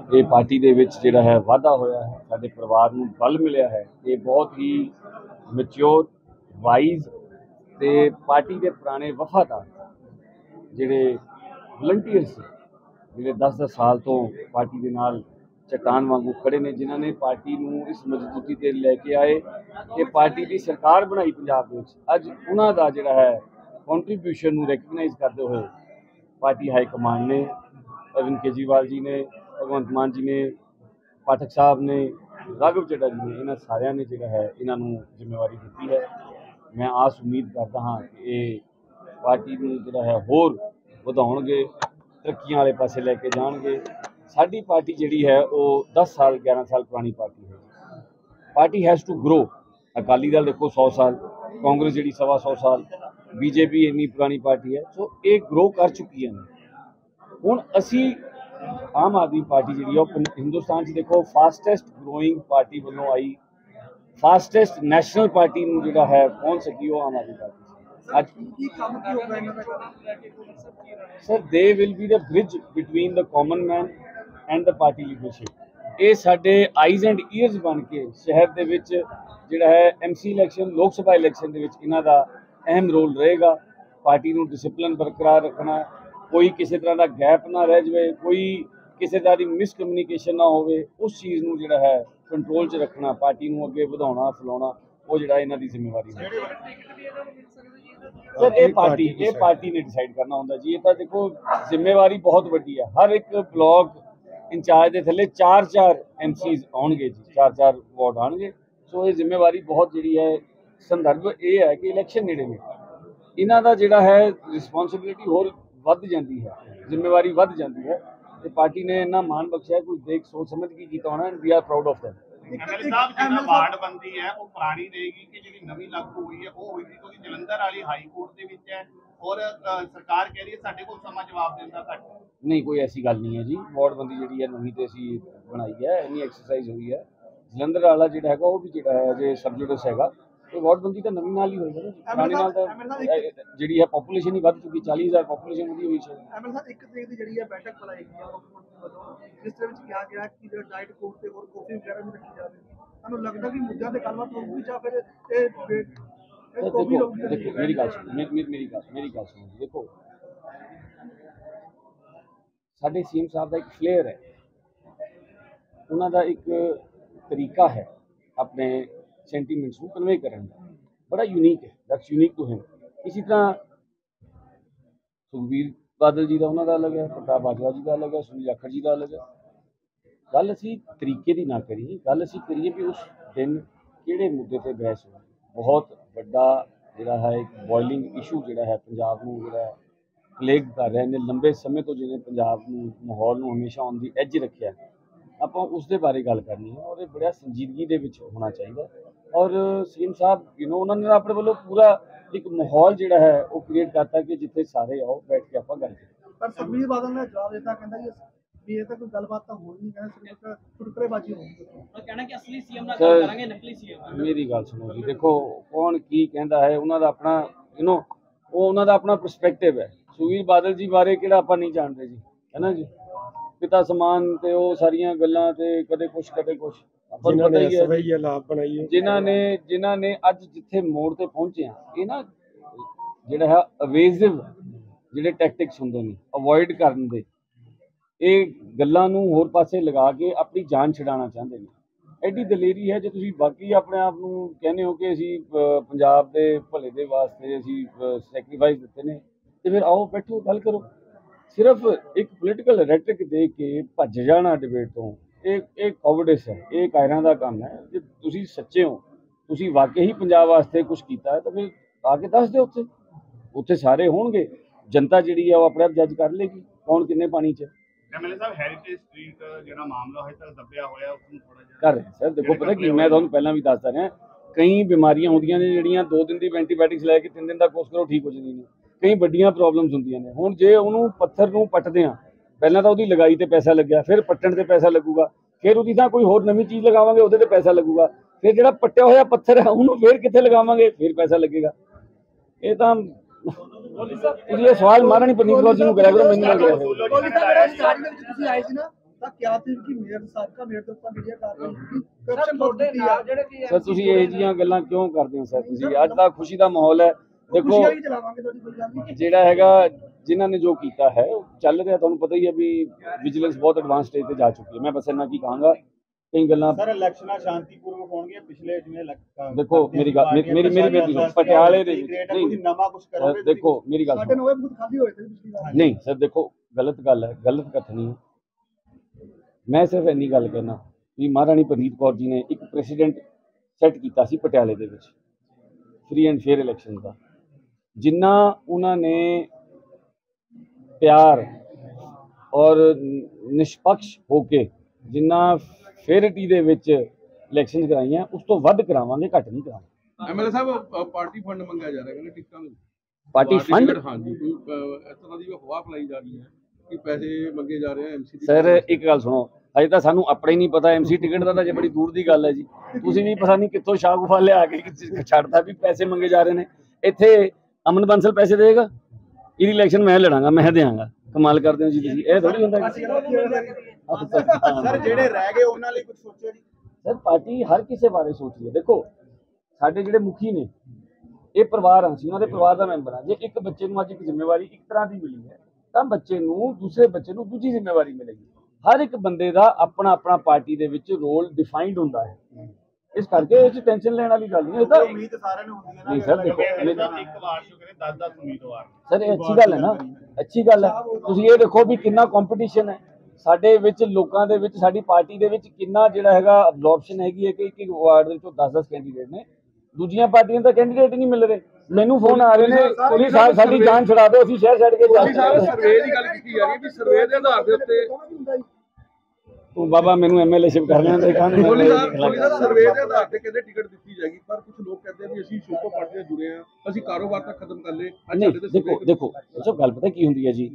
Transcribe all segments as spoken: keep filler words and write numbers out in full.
ये पार्टी दे विच जिहड़ा है वाधा होया है, साडे परिवार नूं बल मिलिया है। ये बहुत ही मैच्योर वाइज ते पार्टी के पुराने वफादार जिहड़े वलंटीयर्स जिहड़े दस दस साल तो पार्टी के नाल चट्टान वांगू खड़े ने, जिन्हां ने पार्टी नूं इस मजबूती ते लैके आए कि पार्टी की सरकार बनाई पंजाब दे विच। अज उन्हां दा जिहड़ा है कॉन्ट्रीब्यूशन नूं रैकगनाइज करते हुए पार्टी हाईकमान ने, अरविंद केजरीवाल जी ने, भगवंत मान जी ने, पाठक साहब ने, राघव चड्ढा जी ने, इन्हां सारिਆਂ ने जिहड़ा है इन्हां नूं जिम्मेवारी दी है। मैं आस उम्मीद करता हाँ कि ये पार्टी नूं जिहड़ा है होर वधाउणगे, तरक्कियां वाले पासे लैके जाणगे। साडी पार्टी जिहड़ी है वो दस साल ग्यारह साल पुरानी पार्टी है। Party has to grow. Akali Dal देखो सौ साल, कांग्रेस जिहड़ी सवा सौ साल, बीजेपी इन्नी पुरानी पार्टी है। सो ये ग्रो कर चुकी है। हुण असी आम आदमी पार्टी जिहड़ी है हिंदुस्तान च देखो फास्टैसट ग्रोइंग पार्टी वालों आई, फास्टैसट नैशनल पार्टी नूं जिहड़ा है पहुंच सकी वो Aam Aadmi Party. Sir they will be the bridge between the common man and the party leadership. ये साडे आईज एंड ईयर्स बन के शहर दे विच जिहड़ा है एम सी इलैक्शन लोक सभा इलैक्शन दे विच इन्हां दा अहम रोल रहेगा। पार्टी नूं डिसिपलिन बरकरार रखना, कोई किसी तरह का गैप ना रह जाए, कोई किसी तरह की मिसकम्यूनीकेशन ना हो, उस चीज़ नूं जिहड़ा है कंट्रोल च रखना, पार्टी नूं अगे वधाउणा फैलाउणा वो जिहड़ा इन्हां दी जिम्मेवारी है। सर ये पार्टी ये पार्टी ने डिसाइड करना होंदा जी। ये तो देखो जिम्मेवारी बहुत वड्डी है। हर एक ब्लॉक इंचार्ज के थले चार चार एम सीज आउणगे जी, चार चार वार्ड आउणगे। सो ये जिम्मेवारी बहुत जिहड़ी है, संदर्भ ये है कि इलैक्शन नेड़े ने, इन्हां दा जिहड़ा है रिस्पोंसिबिलिटी होर वध जाती है, जिम्मेवारी वध जाती है। तो पार्टी ने इन्ना मान बख्शा है, कुछ देख सोच समझ के कीता होना, and we are proud of them. MLA साहब जिहड़ा वार्ड बंदी है वो पुरानी रहेगी कि जिहड़ी नवी लागू हुई है वो होगी, क्योंकि जलंधर वाली हाई कोर्ट दे विच है और सरकार कह रही है साडे कोल समा जवाब देण दा घट। नहीं कोई ऐसी गल नहीं है जी। वार्ड बंदी जिहड़ी है नवीं ते असीं बनाई है, इन्नी एक्सरसाइज हुई है। जलंधर वाला जिहड़ा हैगा वो भी जिहड़ा है जे सबजुडिस हैगा, तो वार्ड बंदी तो नवीं नाल ही होएगा ना, पुराने नाल तो जिहड़ी है पॉपूलेशन ही वध चुकी, चालीस हज़ार पॉपूलेशन वधी हुई है। एमएलए साहब एक तरीक दी जिहड़ी है बैठक बुलाई गई है मुख्यमंत्री ਵੱਲੋਂ, जिस तरह ਵਿੱਚ ਕਿਹਾ ਗਿਆ ਕਿ ਜੋ ਡਾਈਟ ਕੋਰਟ ਤੇ ਹੋਰ ਕਾਫੀ ਵਗੈਰਾ ਵੀ ਰੱਖੀ ਜਾਵੇ, ਤੁਹਾਨੂੰ ਲੱਗਦਾ ਕਿ ਮੁੱਦਿਆਂ ਤੇ ਗੱਲਬਾਤ ਹੋਊਗੀ ਜਾਂ ਫਿਰ ਇਹ ਡਿਬੇਟ देखो देखो मेरी गल सुनो, मेरी मेरी गल मेरी गल सुनो। देखो साडे सीएम साहब का एक फ्लेयर है, उन्हां दा एक तरीका है अपने सेंटीमेंट्स को कन्वे करने का, बड़ा यूनीक है, दैट्स यूनीक टू हिम। इसी तरह सुखबीर बादल जी का उन्होंने अलग है, प्रताप बाजवा जी का अलग है, सुनील जाखड़ जी का अलग है। गल असी तरीके की ना करिए, गल असी करिए भी उस दिन किहड़े मुद्दे पर बहस हो। बहुत वड्डा जिहड़ा है एक बॉइलिंग इशू जिहड़ा है पंजाब नूं जिहड़ा प्लेग कर रहे हैं लंबे समय तो, जिन्हें पंजाब नूं माहौल नूं हमेशा ऑन दी एज रखिया, आपां उस दे बारे गल करनी है और ये बड़ा संजीदगी दे विच होना चाहिए। और सीएम साहब यू नो उन्होंने अपने वालों पूरा एक माहौल जिहड़ा है वो क्रिएट करता कि जिथे सारे आओ बैठ के आपां गल करिए। पर सुखबीर बादल ने जवाब दिता, कहंदा कि भी ये तो कोई गलबात तो हो नहीं, कहना सिर्फ टुटकरेबाजी होगी, और कहना कि असली सीएम ना गल करांगे नकली सीएम। मेरी गल सुनो जी, देखो कौन की कहंदा है, उन्हां दा अपना यू नो वो उन्हां दा अपना परस्पैक्टिव है। सुखबीर बादल जी बारे किहड़ा आपां नहीं जानते जी, है ना जी, पिता समान ते वो सारियां गल्लां ते कदे कुछ कदे कुछ आपां नूं पता ही है लाभ बनाई है। जिन्हां ने जिन्हां ने अज जिथे मोड़ ते पहुंचे हैं, ये ना जिहड़ा है अवेजिव जिहड़े टैक्टिक्स हुंदे ने अवॉइड करन दे, ये गल्लां नूं होर पासे लगा के अपनी जान छड़ाना चाहते हैं। एडी दलेरी है जो तुसीं बाकी अपने आप नूं कहने हो कि असीं पंजाब दे भले दे वास्ते असीं सैक्रीफाइस दित्ते ने, ते फिर आओ बैठो गल करो। सिर्फ एक पोलिटिकल रैटरिक दे के भज जाना डिबेट तो एक कॉवर्डिस है, ये कायरां दा काम है। जे तुसीं सच्चे हो, तुसीं वाकई ही पंजाब वास्ते कुछ कीता है तो फिर आके दस दो, उत्थे उत्थे सारे होणगे, जनता जिहड़ी है वो अपने आप जज कर लेगी कौन किन्ने पानी च। एमएलए साहब हेरिटेज स्ट्रीट जिहड़ा मामला है तक दबिया होया उस नूं थोड़ा जिहा कर रहे सर। देखो पता की मैं तुहानूं पहलां भी दसदा रहा, कई बीमारियां होंदियां ने जिहड़ियां दो दिन दी एंटीबायोटिक्स लै के तीन दिन दा कोर्स करो ठीक हो जांदियां ने, कई वड्डियां प्रॉब्लम्स होंदियां ने। हुण जे उहनूं पत्थर नूं पट्टदे आ, पहलां तां उहदी लगाई ते पैसा लग्गिया, फिर पट्टण ते पैसा लगूगा, फिर उहदी तां कोई होर नवीं चीज़ लगावांगे उहदे ते पैसा लगूगा, फिर जिहड़ा पट्टिया होया पत्थर है उहनूं फिर कित्थे लगावांगे, फिर पैसा लगेगा। ये तां तुसीं ये सवाल मारा नहीं परनीत कौर जी नूं करिया करो, मैनूं ना करिया करो। ਤਾਂ ਕਿਹਾ ਸੀ ਕਿ ਮੇਅਰ ਸਾਬਕਾ ਮੇਅਰ ਦੇ ਉੱਪਰ ਮੀਡੀਆ ਕਰ ਰਹੀ ਹੈ ਕਰਪਸ਼ਨ ਬਹੁਤ ਤੁਹਾਡੇ ਕੀਤੀ ਆ ਨਾਲ ਜਿਹੜੇ ਕਿ ਸਰ ਤੁਸੀਂ ਇਹ ਜਿਹੀਆਂ ਗੱਲਾਂ ਕਿਉਂ ਕਰਦੇ ਹੋ ਸਰ? ਤੁਸੀਂ ਅੱਜ ਦਾ ਖੁਸ਼ੀ ਦਾ ਮਾਹੌਲ ਹੈ, ਦੇਖੋ ਖੁਸ਼ੀਆਂ ਵੀ ਚਲਾਵਾਂਗੇ ਤੁਹਾਡੀ ਕੋਈ ਗੱਲ ਨਹੀਂ। ਜਿਹੜਾ ਹੈਗਾ ਜਿਨ੍ਹਾਂ ਨੇ ਜੋ ਕੀਤਾ ਹੈ ਉਹ ਚੱਲ ਰਿਹਾ, ਤੁਹਾਨੂੰ ਪਤਾ ਹੀ ਹੈ ਵੀ ਵਿਜੀਲੈਂਸ ਬਹੁਤ ਐਡਵਾਂਸ ਸਟੇਜ ਤੇ ਜਾ ਚੁੱਕੀ ਹੈ। ਮੈਂ ਬਸ ਇੰਨਾ ਕੀ ਕਹਾਂਗਾ, ਕਈ ਗੱਲਾਂ ਸਰ ਇਲੈਕਸ਼ਨਾਂ ਸ਼ਾਂਤੀਪੂਰਵਕ ਹੋਣਗੀਆਂ ਪਿਛਲੇ ਜਿਵੇਂ ਇਲੈਕ- ਦੇਖੋ ਮੇਰੀ ਗੱਲ ਮੇਰੀ ਮੇਰੀ ਮੇਰੀ ਬੇਨਤੀ ਸੁਣੋ, ਪਟਿਆਲੇ ਦੇ ਵਿੱਚ ਨਹੀਂ ਨਹੀਂ ਨਵਾਂ ਕੁਝ ਕਰੋਗੇ ਸਰ, ਦੇਖੋ ਮੇਰੀ ਗੱਲ ਸਾਡੇ ਸੁਣੋ, ਨਵੇਂ ਬੂਥ ਖਾਲੀ ਹੋਏ ਤੇ ਪਿਛਲੀ ਵਾਰ ਨਹੀਂ ਸਰ ਦੇਖੋ ਗਲਤ ਗੱਲ ਹੈ, ਗਲਤ ਕਥਨੀ ਹੈ। ਮੈਂ ਸਿਰਫ ਇੰਨੀ ਗੱਲ ਕਹਿਣਾ ਵੀ ਮਹਾਰਾਣੀ ਪ੍ਰਨੀਤ ਕੌਰ ਜੀ ਨੇ ਇੱਕ ਪ੍ਰੈਸੀਡੈਂਟ ਸੈੱਟ ਕੀਤਾ ਸੀ ਪਟਿਆਲੇ ਦੇ ਵਿੱਚ ਫ੍ਰੀ ਐਂਡ ਫੇਅਰ ਇਲੈਕਸ਼ਨ ਦਾ, ਜਿੰਨਾ ਉਹਨਾਂ ਨੇ ਪਿਆਰ ਔਰ ਨਿਸ਼ਪਕਸ਼ ਹੋ ਕੇ ਜਿੰਨਾ ਫੇਅਰਿਟੀ ਦੇ ਵਿੱਚ ਇਲੈਕਸ਼ਨ ਕਰਾਈਆਂ, ਉਸ ਤੋਂ ਵੱਧ ਕਰਾਵਾਂਗੇ, ਘੱਟ ਨਹੀਂ ਕਰਾਵਾਂਗੇ। ਐਮਐਲਏ ਸਾਹਿਬ ਅ, ਪਾਰਟੀ ਫੰਡ ਮੰਗਿਆ ਜਾ ਰਿਹਾ ਕਹਿੰਦੇ ਟਿਕਟਾਂ ਨੂੰ ਪਾਰਟੀ ਫੰਡ ਟਿਕਟ, ਹਾਂਜੀ ਕੋਈ ਅ, ਇਸ ਤਰ੍ਹਾਂ ਦੀ ਅਫਵਾਹ ਫੈਲਾਈ ਜਾ ਰਹੀ ਹੈ ਕਿ ਪੈਸੇ ਮੰਗੇ ਜਾ ਰਹੇ ਆ ਐਮਸੀ ਦੀ। ਸਰ ਇੱਕ ਗੱਲ ਸੁਣੋ, ਅਜੇ ਤਾਂ ਸਾਨੂੰ ਆਪਣਾ ਹੀ ਨਹੀਂ ਪਤਾ ਐਮਸੀ ਟਿਕਟ ਦਾ, ਤਾਂ ਜੇ ਬੜੀ ਦੂਰ ਦੀ ਗੱਲ ਹੈ ਜੀ। ਤੁਸੀਂ ਵੀ ਪਤਾ ਨਹੀਂ ਕਿੱਥੋਂ ਸ਼ਾਗੁਫਾ ਲਿਆ ਕੇ ਛੱਡਦਾ ਵੀ ਪੈਸੇ ਮੰਗੇ ਜਾ ਰਹੇ ਨੇ। ਇੱਥੇ ਅਮਨ ਬੰਸਲ ਪੈਸੇ ਦੇਗਾ, ਇਹਦੀ ਇਲੈਕਸ਼ਨ ਮੈਂ ਲੜਾਂਗਾ, ਮੈਂ ਦਿਆਂਗਾ। ਕਮਾਲ ਕਰਦੇ ਹੋ ਜੀ ਤੁਸੀਂ, ਇਹ ਥੋੜੀ ਹੁੰਦਾ ਜੀ। ਸਰ ਜਿਹੜੇ ਰਹਿ ਗਏ ਉਹਨਾਂ ਲਈ ਕੁਝ ਸੋਚਿਆ ਜੀ? ਸਰ ਪਾਰਟੀ ਹਰ ਕਿਸੇ ਬਾਰੇ ਸੋਚਦੀ ਹੈ। ਦੇਖੋ ਸਾਡੇ ਜਿਹੜੇ ਮੁਖੀ ਨੇ ਇਹ ਪਰਿਵਾਰ ਆ, ਅਸੀਂ ਉਹਨਾਂ ਦੇ ਪਰਿਵਾਰ ਦਾ ਮੈਂਬਰ ਆ। ਜੇ ਇੱਕ ਬੱਚੇ ਨੂੰ ਅੱਜ ਇੱਕ ਜ਼ਿੰਮੇਵਾਰੀ ਇੱਕ ਤਰ੍ਹਾਂ ਦੀ ਮਿਲੀ ਹੈ ਤਾਂ ਬੱਚੇ ਨੂੰ ਦੂਸਰੇ ਬੱਚੇ ਨੂੰ ਦੂਜੀ ਜ਼ਿੰਮੇਵਾਰੀ ਮਿਲੇਗੀ। ਹਰ ਇੱਕ ਬੰਦੇ ਦਾ ਆਪਣਾ ਆਪਣਾ ਪਾਰਟੀ ਦੇ ਵਿੱਚ ਰੋਲ ਡਿਫਾਈਨਡ ਹੁੰਦਾ ਹੈ, ਇਸ ਕਰਕੇ ਇਹ 'ਚ ਟੈਨਸ਼ਨ ਲੈਣ ਵਾਲੀ ਗੱਲ ਨਹੀਂ। ਇਹ ਤਾਂ ਉਮੀਦ ਸਾਰਿਆਂ ਨੂੰ ਹੁੰਦੀ ਹੈ ਨਾ। ਨਹੀਂ ਸਰ ਦੇਖੋ ਐਮਐਲਏ ਸਾਹਿਬ ਇੱਕ ਵਾਰ ਚੋਂ ਕਹਿੰਦੇ ਦਸ ਦਸ ਉਮੀਦਵਾਰ ਸਰ ਇਹ ਅੱਛੀ ਗੱਲ ਹੈ ਨਾ, ਅੱਛੀ ਗੱਲ ਹੈ। ਤੁਸੀਂ ਇਹ ਦੇਖੋ ਵੀ ਕਿੰਨਾ ਕੰਪੀਟੀਸ਼ਨ ਹੈ ਸਾਡੇ ਵਿੱਚ, ਲੋਕਾਂ ਦੇ ਵਿੱਚ, ਸਾਡੀ ਪਾਰਟੀ ਦੇ ਵਿੱਚ ਕਿੰਨਾ ਜਿਹੜਾ ਹੈਗਾ ਅਬਜ਼ੌਰਪਸ਼ਨ ਹੈਗੀ ਹੈ ਕਿ ਇੱਕ ਇੱਕ ਵਾਰਡ ਦੇ ਵਿੱਚੋਂ ਦਸ ਦਸ ਕੈਂਡੀਡੇਟ ਨੇ। ਦੂਜੀਆਂ ਪਾਰਟੀਆਂ ਦਾ ਕੈਂਡੀਡੇਟ ਹੀ ਨਹੀਂ ਮਿਲ ਰਹੇ। ਮੈਨੂੰ ਫੋਨ ਆ ਰਹੇ ਨੇ, ਪੁਲਿਸ ਸਾਹਿਬ ਸਾਡੀ ਜਾਨ ਛੁਡਾ ਦਿਓ, ਅਸੀਂ ਸ਼ਹਿਰ ਛੱਡ ਕੇ ਸਰਵੇ ਚੱਲ ਸਰਵੇ ਦੀ ਗੱਲ ਕੀਤੀ ਜਾ ਰਹੀ ਹੈ ਵੀ ਸਰਵੇ ਦੇ ਆਧਾਰ ਦੇ ਉੱਤੇ ਤੂੰ ਬਾਬਾ ਮੈਨੂੰ ਐਮਐਲਏਸ਼ਿਪ ਕਰ ਲੈਣ ਦੇ ਕਾਹਨੂੰ ਗੋਲੀ ਸਾਹਿਬ ਗੋਲੀ ਸਾਹਿਬ ਸਰਵੇ ਦੇ ਆਧਾਰ ਤੇ ਕਹਿੰਦੇ ਟਿਕਟ ਦਿੱਤੀ ਜਾਏਗੀ, ਪਰ ਕੁਝ ਲੋਕ ਕਹਿੰਦੇ ਵੀ ਅਸੀਂ ਸ਼ੁਰੂ ਤੋਂ ਪਾਰਟੀ ਨਾਲ ਜੁੜੇ ਆ, ਅਸੀਂ ਕਾਰੋਬਾਰ ਤੱਕ ਖਤਮ ਕਰ ਲਏ। ਅੱਜ ਨਹੀਂ ਸਾਡੇ ਤੇ ਦੇਖੋ ਦੇਖੋ ਜੋ ਗੱਲ ਪਤਾ ਕੀ ਹੁੰਦੀ ਹੈ ਜੀ,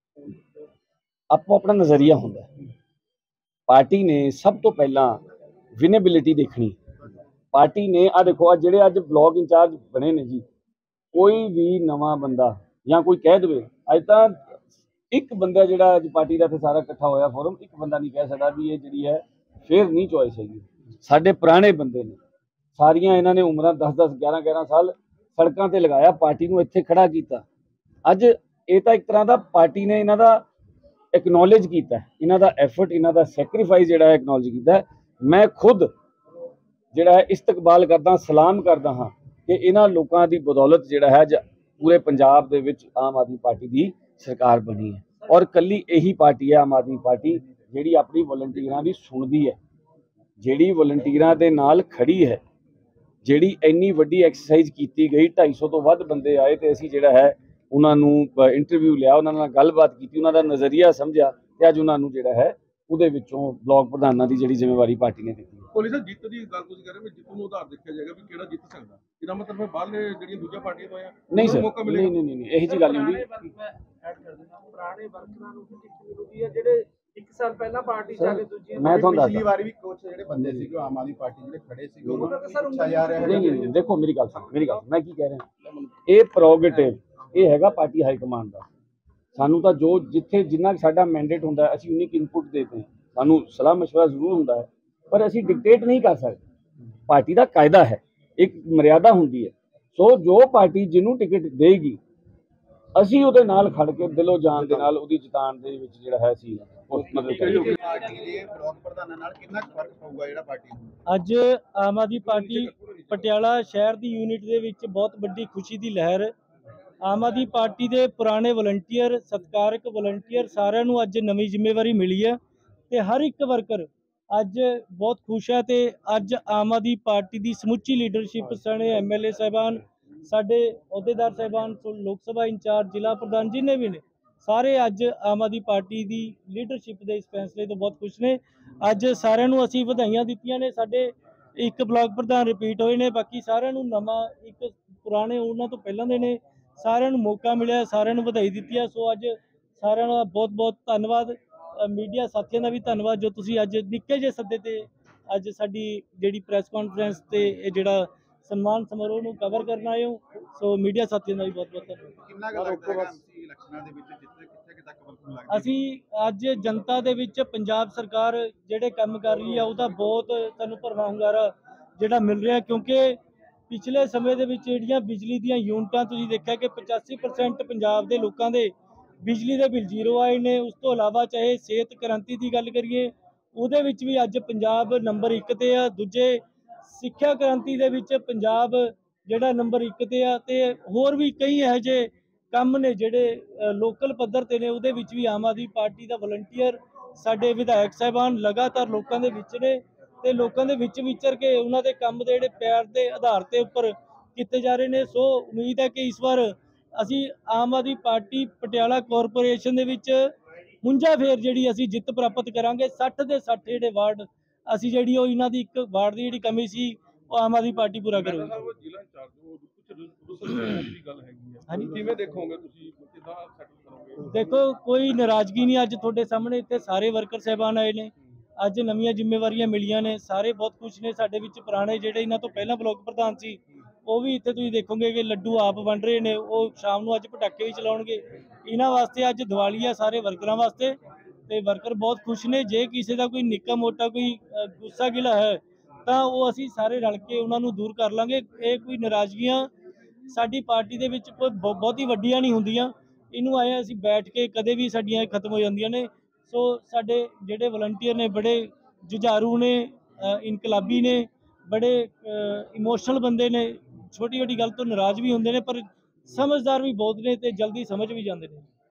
ਆਪੋ ਆਪਣਾ ਨਜ਼ਰੀਆ ਹੁੰਦਾ ਹੈ। ਪਾਰਟੀ ਨੇ ਸਭ ਤੋਂ ਪਹਿਲਾਂ ਵਿਨੇਬਿਲਿਟੀ ਦੇਖਣੀ। ਪਾਰਟੀ ਨੇ ਆ ਦੇਖੋ ਆ ਜਿਹੜੇ ਅੱਜ ਬਲਾਕ ਇੰਚਾਰਜ ਬਣੇ ਨੇ ਜੀ, ਕੋਈ ਵੀ ਨਵਾਂ ਬੰਦਾ ਜਾਂ ਕੋਈ ਕਹਿ ਦੇਵੇ, ਅੱਜ ਤਾਂ ਇੱਕ ਬੰਦਾ ਜਿਹੜਾ ਅੱਜ ਪਾਰਟੀ ਦਾ ਤੇ ਸਾਰਾ ਇਕੱਠਾ ਹੋਇਆ ਫੋਰਮ, ਇੱਕ ਬੰਦਾ ਨਹੀਂ ਕਹਿ ਸਕਦਾ ਵੀ ਇਹ ਜਿਹੜੀ ਹੈ ਫੇਰ ਨਹੀਂ ਚੋਇਸ ਹੈਗੀ। ਸਾਡੇ ਪੁਰਾਣੇ ਬੰਦੇ ਨੇ, ਸਾਰੀਆਂ ਇਹਨਾਂ ਨੇ ਉਮਰਾਂ ਦਸ ਦਸ ਗਿਆਰਾਂ ਗਿਆਰਾਂ ਸਾਲ ਸੜਕਾਂ ਤੇ ਲਗਾਇਆ, ਪਾਰਟੀ ਨੂੰ ਇੱਥੇ ਖੜਾ ਕੀਤਾ। ਅੱਜ ਇਹ ਤਾਂ ਇੱਕ ਤਰ੍ਹਾਂ ਦਾ ਪਾਰਟੀ ਨੇ ਇਹਨਾਂ ਦਾ ਐਕਨੋਲੇਜ ਕੀਤਾ, ਇਹਨਾਂ ਦਾ ਐਫਰਟ, ਇਹਨਾਂ ਦਾ ਸੈਕਰੀਫਾਈਸ ਜਿਹੜਾ ਹੈ ਐਕਨੋਲੇਜ ਕੀਤਾ। ਮੈਂ ਖੁਦ ਜਿਹੜਾ ਹੈ ਇਸਤਕਬਾਲ ਕਰਦਾ, ਸਲਾਮ ਕਰਦਾ ਹਾਂ ਕਿ ਇਹਨਾਂ ਲੋਕਾਂ ਦੀ ਬਦੌਲਤ ਜਿਹੜਾ ਹੈ ਪੂਰੇ ਪੰਜਾਬ ਦੇ ਵਿੱਚ ਆਮ ਆਦਮੀ ਪਾਰਟੀ ਦੀ ਸਰਕਾਰ ਬਣੀ ਹੈ। ਔਰ ਕੱਲੀ ਇਹੀ ਪਾਰਟੀ ਹੈ ਆਮ ਆਦਮੀ ਪਾਰਟੀ ਜਿਹੜੀ ਆਪਣੀ ਵਲੰਟੀਅਰਾਂ ਦੀ ਸੁਣਦੀ ਹੈ, ਜਿਹੜੀ ਵਲੰਟੀਅਰਾਂ ਦੇ ਨਾਲ ਖੜੀ ਹੈ, ਜਿਹੜੀ ਇੰਨੀ ਵੱਡੀ ਐਕਸਰਸਾਈਜ਼ ਕੀਤੀ ਗਈ, ਢਾਈ ਸੌ ਤੋਂ ਵੱਧ ਬੰਦੇ ਆਏ ਤੇ ਅਸੀਂ ਜਿਹੜਾ ਹੈ ਉਹਨਾਂ ਨੂੰ ਇੰਟਰਵਿਊ ਲਿਆ, ਉਹਨਾਂ ਨਾਲ ਗੱਲਬਾਤ ਕੀਤੀ, ਉਹਨਾਂ ਦਾ ਨਜ਼ਰੀਆ ਸਮਝਿਆ ਤੇ ਅੱਜ ਉਹਨਾਂ ਨੂੰ ਜਿਹੜਾ ਹੈ ਉਹਦੇ ਵਿੱਚੋਂ ਬਲਾਕ ਪ੍ਰਧਾਨਾਂ ਦੀ ਜਿਹੜੀ ਜ਼ਿੰਮੇਵਾਰੀ ਪਾਰਟੀ ਨੇ ਦਿੱਤੀ। ਗੋਲੀ ਸਾਹਿਬ ਜਿੱਤ ਦੀ ਗੱਲ ਤੁਸੀਂ ਕਰ ਰਹੇ ਹੋ, ਜਿੱਤ ਨੂੰ ਆਧਾਰ ਦੇਖਿਆ ਜਾਏਗਾ ਵੀ ਕਿਹੜਾ ਜਿੱਤ ਸਕਦਾ, ਇਹਦਾ ਮਤਲਬ ਹੈ ਬਾਹਰਲੇ ਜਿਹੜੀਆਂ ਦੂਜੀਆਂ ਪਾਰਟੀਆਂ ਤੋਂ ਆ ਨਹੀਂ ਸਰ, ਮੌਕਾ ਨਹੀਂ ਮਿਲੇਗਾ। ਨਹੀਂ ਨਹੀਂ ਇਹੀ ਜੀ ਗੱਲ ਨਹੀਂ ਹੁੰਦੀ। ਪੁਰਾਣੇ ਵਰਕਰਾਂ ਨੂੰ ਵੀ ਟਿਕਟ ਮਿਲੂਗੀ ਹੈ ਜਿਹੜੇ ਇੱਕ ਸਾਲ ਪਹਿਲਾਂ ਪਾਰਟੀ ਚ ਆ ਕੇ ਦੂਜੀ ਮੈਂ ਤੁਹਾਨੂੰ ਪਿਛਲੀ ਦੱਸਦਾ ਵਾਰੀ ਵੀ ਕੁਝ ਜਿਹੜੇ ਬੰਦੇ ਸੀਗੇ ਆਮ ਆਦਮੀ ਪਾਰਟੀ ਜਿਹੜੇ ਖੜੇ ਸੀਗੇ ਉਹਨਾਂ ਨੂੰ ਪੁੱਛਿਆ ਜਾ ਰਿਹਾ ਨਹੀਂ ਹੈ। ਨਹੀਂ ਦੇਖੋ ਮੇਰੀ ਗੱਲ ਸੁਣੋ, ਮੇਰੀ ਗੱਲ ਮੈਂ ਕੀ ਕਹਿ ਰਿਹਾ, ਇਹ ਪ੍ਰੋਗੇਟਿਵ ਇਹ ਹੈਗਾ ਪਾਰਟੀ ਹਾਈ ਕਮਾਂਡ ਦਾ। ਸਾਨੂੰ ਤਾਂ ਜੋ ਜਿੱਥੇ ਜਿੰਨਾ ਸਾਡਾ ਮੈਂਡੇਟ ਹੁੰਦਾ ਅਸੀਂ ਉਨੀ ਇਨਪੁਟ ਦੇते हैं, ਸਾਨੂੰ ਸਲਾਹ ਮਸ਼ਵਰਾ ਜ਼ਰੂਰ ਹੁੰਦਾ ਹੈ, ਪਰ ਅਸੀਂ ਡਿਕਟੇਟ ਨਹੀਂ ਕਰ ਸਕਦੇ। ਪਾਰਟੀ ਦਾ ਕਾਇਦਾ ਹੈ, ਇੱਕ ਮਰਿਆਦਾ ਹੁੰਦੀ ਹੈ। ਸੋ ਜੋ ਪਾਰਟੀ ਜਿਹਨੂੰ ਟਿਕਟ ਦੇਗੀ ਅਸੀਂ ਉਹਦੇ ਨਾਲ ਖੜ ਕੇ ਦਿਲੋਂ ਜਾਨ ਦੇ ਨਾਲ ਉਹਦੀ ਜਿਤਾਉਣ ਦੇ ਵਿੱਚ ਜਿਹੜਾ ਹੈ ਅਸੀਂ ਉਸ ਮਦਦ ਕਰਾਂਗੇ। ਪਾਰਟੀ ਦੇ ਬਲਾਕ ਪ੍ਰਧਾਨਾਂ ਨਾਲ ਕਿੰਨਾ ਕੁ ਫਰਕ ਪਊਗਾ ਜਿਹੜਾ ਪਾਰਟੀ ਨੂੰ? ਅੱਜ ਆਮ ਆਦਮੀ ਪਾਰਟੀ ਪਟਿਆਲਾ ਸ਼ਹਿਰ ਦੀ ਯੂਨਿਟ ਦੇ ਵਿੱਚ ਬਹੁਤ ਵੱਡੀ ਖੁਸ਼ੀ ਦੀ ਲਹਿਰ। ਆਮ ਆਦਮੀ ਪਾਰਟੀ ਦੇ ਪੁਰਾਣੇ ਵਲੰਟੀਅਰ, ਸਤਿਕਾਰਕ ਵਲੰਟੀਅਰ ਸਾਰਿਆਂ ਨੂੰ ਅੱਜ ਨਵੀਂ ਜ਼ਿੰਮੇਵਾਰੀ ਮਿਲੀ ਹੈ ਤੇ ਹਰ ਇੱਕ ਵਰਕਰ ਅੱਜ ਬਹੁਤ ਖੁਸ਼ ਹੈ। ਤੇ ਅੱਜ ਆਮ ਆਦਮੀ ਪਾਰਟੀ ਦੀ ਸਮੁੱਚੀ ਲੀਡਰਸ਼ਿਪ ਸਣੇ ਐਮਐਲਏ ਸਾਹਿਬਾਨ, ਸਾਡੇ ਅਹੁਦੇਦਾਰ ਸਾਹਿਬਾਨ, ਲੋਕ ਸਭਾ ਇੰਚਾਰਜ, ਜ਼ਿਲ੍ਹਾ ਪ੍ਰਧਾਨ ਜਿੰਨੇ ਵੀ ਨੇ, ਸਾਰੇ ਅੱਜ ਆਮ ਆਦਮੀ ਪਾਰਟੀ ਦੀ ਲੀਡਰਸ਼ਿਪ ਦੇ ਇਸ ਫੈਸਲੇ ਤੋਂ ਬਹੁਤ ਖੁਸ਼ ਨੇ। ਅੱਜ ਸਾਰਿਆਂ ਨੂੰ ਅਸੀਂ ਵਧਾਈਆਂ ਦਿੱਤੀਆਂ ਨੇ। ਸਾਡੇ ਇੱਕ ਬਲਾਕ ਪ੍ਰਧਾਨ ਰਿਪੀਟ ਹੋਏ ਨੇ, ਬਾਕੀ ਸਾਰਿਆਂ ਨੂੰ ਨਵਾਂ ਇੱਕ ਪੁਰਾਣੇ ਉਹਨਾਂ ਤੋਂ ਪਹਿਲਾਂ ਦੇ ਨੇ, ਸਾਰਿਆਂ ਨੂੰ ਮੌਕਾ ਮਿਲਿਆ, ਸਾਰਿਆਂ ਨੂੰ ਵਧਾਈ ਦਿੱਤੀ ਹੈ। ਸੋ ਅੱਜ ਸਾਰਿਆਂ ਦਾ ਬਹੁਤ ਬਹੁਤ ਧੰਨਵਾਦ। ਮੀਡੀਆ ਸਾਥੀਆਂ ਦਾ ਵੀ ਧੰਨਵਾਦ ਜੋ ਤੁਸੀਂ ਅੱਜ ਨਿੱਕੇ ਜਿਹੇ ਸੱਦੇ ਤੇ ਅੱਜ ਸਾਡੀ ਜਿਹੜੀ ਪ੍ਰੈਸ ਕਾਨਫਰੰਸ ਤੇ ਇਹ ਜਿਹੜਾ ਸਨਮਾਨ ਸਮਾਰੋਹ ਨੂੰ ਕਵਰ ਕਰਨ ਆਏ ਹੋ। ਸੋ ਮੀਡੀਆ ਸਾਥੀਆਂ ਦਾ ਵੀ ਬਹੁਤ ਬਹੁਤ ਧੰਨਵਾਦ। ਕਿੰਨਾ ਕੁ ਲੱਗਦਾ ਹੈ ਐਮਸੀ ਇਲੈਕਸ਼ਨਾਂ ਦੇ ਵਿੱਚ ਜਿੱਥੇ ਕਿੱਥੇ ਤੱਕ ਅਸੀਂ ਅੱਜ ਜਨਤਾ ਦੇ ਵਿੱਚ ਪੰਜਾਬ ਸਰਕਾਰ ਜਿਹੜੇ ਕੰਮ ਕਰ ਰਹੀ ਆ ਉਹਦਾ ਬਹੁਤ ਸਾਨੂੰ ਭਰਵਾਂ ਹੁੰਗਾਰਾ ਜਿਹੜਾ ਮਿਲ ਰਿਹਾ, ਕਿਉਂਕਿ ਪਿਛਲੇ ਸਮੇਂ ਦੇ ਵਿੱਚ ਜਿਹੜੀਆਂ ਬਿਜਲੀ ਦੀਆਂ ਯੂਨਿਟਾਂ ਤੁਸੀਂ ਦੇਖਿਆ ਕਿ ਪਚਾਸੀ ਪਰਸੈਂਟ ਪੰਜਾਬ ਦੇ ਲੋਕਾਂ ਦੇ ਬਿਜਲੀ ਦੇ ਬਿੱਲ ਜ਼ੀਰੋ ਆਏ ਨੇ। ਉਸ ਤੋਂ ਇਲਾਵਾ ਚਾਹੇ ਸਿਹਤ ਕ੍ਰਾਂਤੀ ਦੀ ਗੱਲ ਕਰੀਏ ਉਹਦੇ ਵਿੱਚ ਵੀ ਅੱਜ ਪੰਜਾਬ ਨੰਬਰ ਇੱਕ ਤੇ ਆ। ਦੂਜੇ ਸਿੱਖਿਆ ਕ੍ਰਾਂਤੀ ਦੇ ਵਿੱਚ ਪੰਜਾਬ ਜਿਹੜਾ ਨੰਬਰ ਇੱਕ ਤੇ ਆ, ਤੇ ਹੋਰ ਵੀ ਕਈ ਇਹੋ ਜਿਹੇ ਕੰਮ ਨੇ ਜਿਹੜੇ ਲੋਕਲ ਪੱਧਰ ਤੇ ਨੇ, ਉਹਦੇ ਵਿੱਚ ਵੀ ਆਮ ਆਦਮੀ ਪਾਰਟੀ ਦਾ ਵਲੰਟੀਅਰ ਸਾਡੇ ਵਿਧਾਇਕ ਸਾਹਿਬਾਨ ਲਗਾਤਾਰ ਲੋਕਾਂ ਦੇ ਵਿੱਚ ਨੇ ਤੇ ਲੋਕਾਂ ਦੇ ਵਿੱਚ ਵਿਚਰ ਕੇ ਉਹਨਾਂ ਦੇ ਕੰਮ ਦੇ ਜਿਹੜੇ ਪਿਆਰ ਦੇ ਆਧਾਰ ਤੇ ਉੱਪਰ ਕੀਤੇ ਜਾ ਰਹੇ ਨੇ। ਸੋ ਉਮੀਦ ਹੈ ਕਿ ਇਸ ਵਾਰ ਅਸੀਂ ਆਮ ਆਦਮੀ ਪਾਰਟੀ ਪਟਿਆਲਾ ਕਾਰਪੋਰੇਸ਼ਨ ਦੇ ਵਿੱਚ ਹੁੰਜਾ ਫੇਰ ਜਿਹੜੀ ਅਸੀਂ ਜਿੱਤ ਪ੍ਰਾਪਤ ਕਰਾਂਗੇ। ਸੱਠ ਦੇ ਸੱਠ ਜਿਹੜੇ ਵਾਰਡ ਅਸੀਂ ਜਿਹੜੀ ਉਹ ਇਹਨਾਂ ਦੀ ਇੱਕ ਵਾਰਡ ਦੀ ਜਿਹੜੀ ਕਮੀ ਸੀ ਉਹ ਆਮ ਆਦਮੀ ਪਾਰਟੀ ਪੂਰਾ ਕਰੇਗੀ। ਜ਼ਿਲ੍ਹਾ ਇੰਚਾਰਜ ਉਹ ਕੁਝ ਰੁਸਲ ਦੀ ਗੱਲ ਹੈਗੀ ਹੈ, ਕਿਵੇਂ ਦੇਖੋਗੇ ਤੁਸੀਂ, ਕਿੱਦਾਂ ਸੈਟਲ ਕਰੋਗੇ? ਦੇਖੋ ਕੋਈ ਨਾਰਾਜ਼ਗੀ ਨਹੀਂ, ਅੱਜ ਤੁਹਾਡੇ ਸਾਹਮਣੇ ਇੱਥੇ ਸਾਰੇ ਵਰਕਰ ਸਾਹਿਬਾਨ ਆਏ ਨੇ, ਅੱਜ ਨਵੀਆਂ ਜ਼ਿੰਮੇਵਾਰੀਆਂ ਮਿਲੀਆਂ ਨੇ, ਸਾਰੇ ਬਹੁਤ ਖੁਸ਼ ਨੇ। ਸਾਡੇ ਵਿੱਚ ਪੁਰਾਣੇ ਜਿਹੜੇ ਇਹਨਾਂ ਤੋਂ ਪਹਿਲਾਂ ਬਲਾਕ ਪ੍ਰਧਾਨ ਸੀ ਉਹ ਵੀ ਇੱਥੇ ਤੁਸੀਂ ਦੇਖੋਗੇ ਕਿ ਲੱਡੂ ਆਪ ਵੰਡ ਰਹੇ ਨੇ, ਉਹ ਸ਼ਾਮ ਨੂੰ ਅੱਜ ਪਟਾਕੇ ਵੀ ਚਲਾਉਣਗੇ। ਇਹਨਾਂ ਵਾਸਤੇ ਅੱਜ ਦੀਵਾਲੀ ਆ ਸਾਰੇ ਵਰਕਰਾਂ ਵਾਸਤੇ ਤੇ ਵਰਕਰ ਬਹੁਤ ਖੁਸ਼ ਨੇ। ਜੇ ਕਿਸੇ ਦਾ ਕੋਈ ਨਿੱਕਾ ਮੋਟਾ ਕੋਈ ਗੁੱਸਾ ਗਿਲਾ ਹੈ ਤਾਂ ਉਹ ਅਸੀਂ ਸਾਰੇ ਰਲ ਕੇ ਉਹਨਾਂ ਨੂੰ ਦੂਰ ਕਰ ਲਾਂਗੇ। ਇਹ ਕੋਈ ਨਾਰਾਜ਼ਗੀਆਂ ਸਾਡੀ ਪਾਰਟੀ ਦੇ ਵਿੱਚ ਕੋਈ ਬਹੁਤੀ ਵੱਡੀਆਂ ਨਹੀਂ ਹੁੰਦੀਆਂ, ਇਹਨੂੰ ਆਏ ਅਸੀਂ ਬੈਠ ਕੇ ਕਦੇ ਵੀ ਸਾਡੀਆਂ ਖਤਮ ਹੋ ਜਾਂਦੀਆਂ ਨੇ। ਸੋ ਸਾਡੇ ਜਿਹੜੇ ਵਲੰਟੀਅਰ ਨੇ ਬੜੇ ਜੁਝਾਰੂ ਨੇ, ਇਨਕਲਾਬੀ ਨੇ, ਬੜੇ ਇਮੋਸ਼ਨਲ ਬੰਦੇ ਨੇ, ਛੋਟੀ ਛੋਟੀ ਗੱਲ ਤੋਂ ਨਾਰਾਜ਼ ਵੀ ਹੁੰਦੇ ਨੇ ਪਰ ਸਮਝਦਾਰ ਵੀ ਬਹੁਤ ਨੇ ਤੇ ਜਲਦੀ ਸਮਝ ਵੀ ਜਾਂਦੇ ਨੇ।